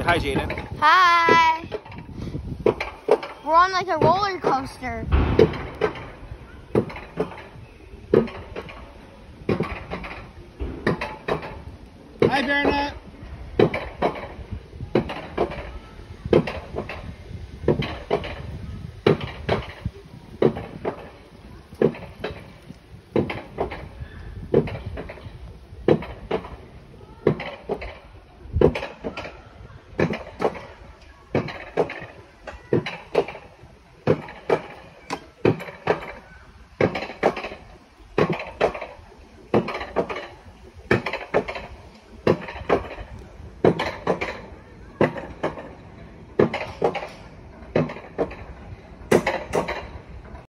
Hi, Jaden. Hi. We're on like a roller coaster. Hi, Berna.